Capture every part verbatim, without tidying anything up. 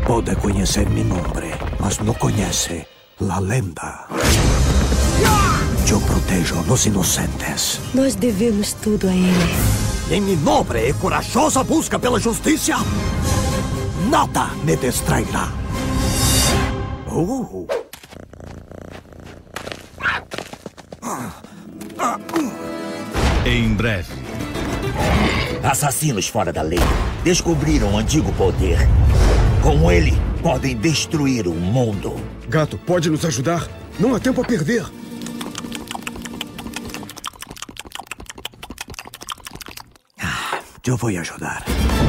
pode conhecer mi nombre, mas não conhece la lenda. Eu protejo os inocentes. Nós devemos tudo a ele. Em minha nobre e corajosa busca pela justiça, nada me distrairá. Uh. Em breve. Assassinos fora da lei descobriram um antigo poder. Com ele, podem destruir o mundo. Gato, pode nos ajudar? Não há tempo a perder. Eu vou ajudar.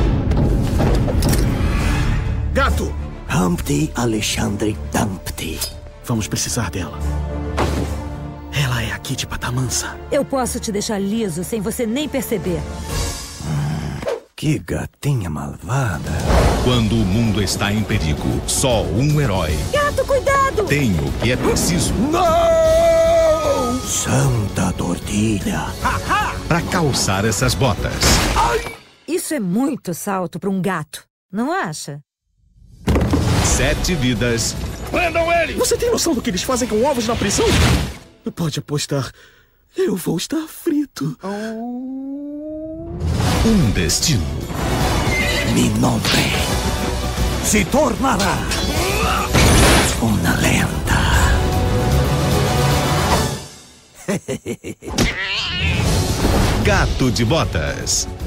Gato! Humpty Alexandre Dumpty. Vamos precisar dela. Ela é a Kitty Patamansa. Eu posso te deixar liso sem você nem perceber. Hum, que gatinha malvada. Quando o mundo está em perigo, só um herói. Gato, cuidado! Tem o que é preciso. Não! Santa Tortilha. Para calçar essas botas. Ai! Isso é muito salto para um gato, não acha? Sete vidas. Prendam ele! Você tem noção do que eles fazem com ovos na prisão? Pode apostar. Eu vou estar frito. Um destino. Mi nombre se tornará uma lenda. Gato de Botas.